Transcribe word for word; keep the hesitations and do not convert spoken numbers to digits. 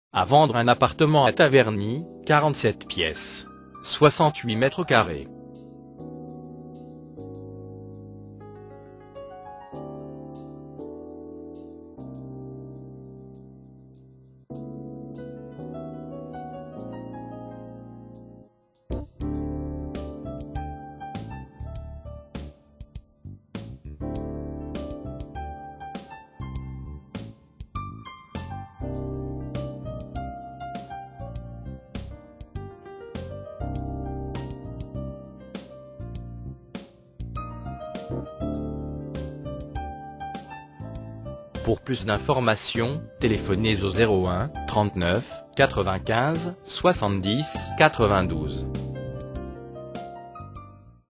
À vendre un appartement à Taverny, quarante-sept pièces, soixante-huit mètres carrés. Pour plus d'informations, téléphonez au zéro un, trente-neuf, quatre-vingt-quinze, soixante-dix, quatre-vingt-douze.